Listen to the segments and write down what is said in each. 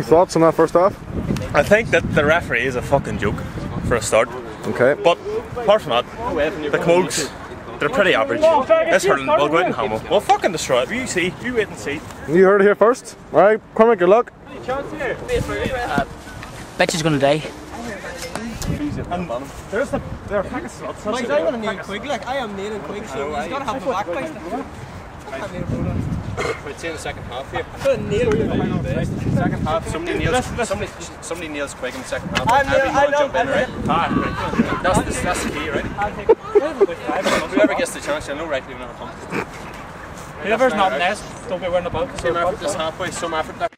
thoughts on that first half? I think that the referee is a fucking joke for a start. Okay. But apart from that, the Camogues, they're pretty average. This hurling will go out and hammer. We'll fucking destroy it. You see, you wait and see. You heard it here first. Alright, Cormac, good luck. Bet she's gonna die. And there's there are pack of slots. Like, I'm gonna nail Quig, like, I am nailing Quig, so he's gotta have the back place. I can't nail Broda. I'd say in the second half here. I'm gonna nail Quig. Second half, somebody nails Quig in the second half. I know. Jump in, right? That's the key, right? Whoever gets the chance, you'll know right when it comes. Whoever's not nest, don't be worrying about it. Same effort this halfway, some effort there.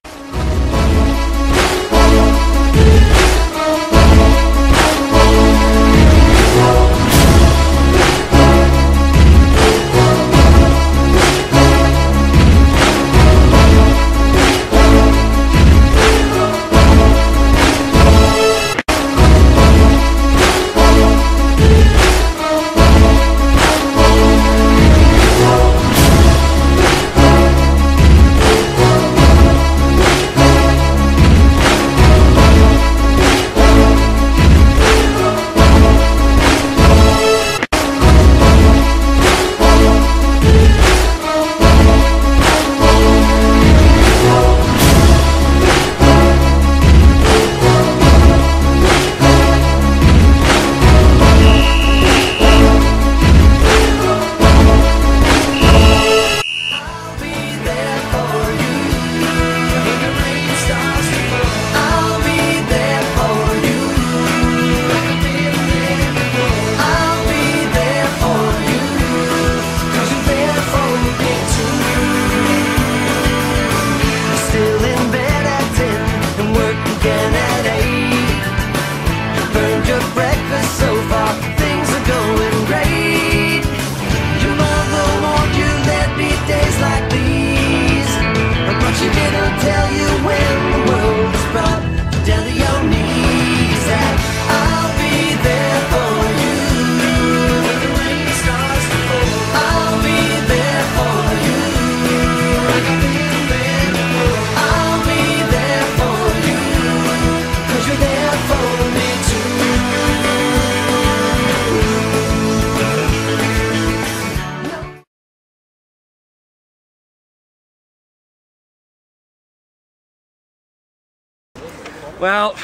Well,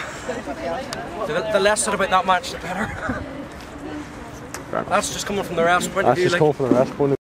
the less said about that match, the better. That's just coming from the ref's point of view. That's just coming from the ref's point of view.